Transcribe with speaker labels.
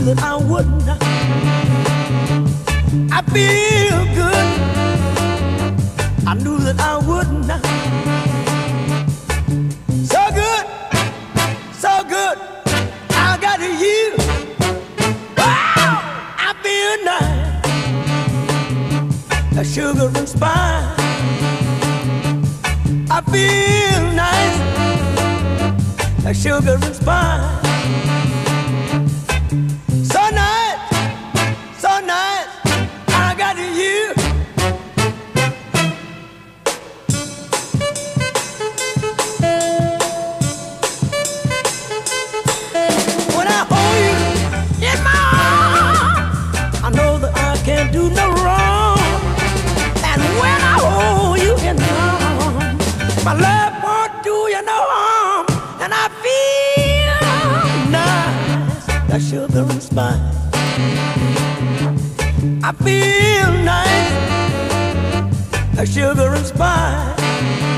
Speaker 1: that I wouldn't. I feel good. I knew that I wouldn't. So good, so good. I got you. Wow, I feel nice. A sugar and spice. I feel nice. A sugar and spice. So nice, so nice. I got you. When I hold you in my arms, I know that I can't do no wrong. And when I hold you in my arms, my love won't do you no harm. And I feel nice, that sugar and spice. I feel nice, that sugar and spice.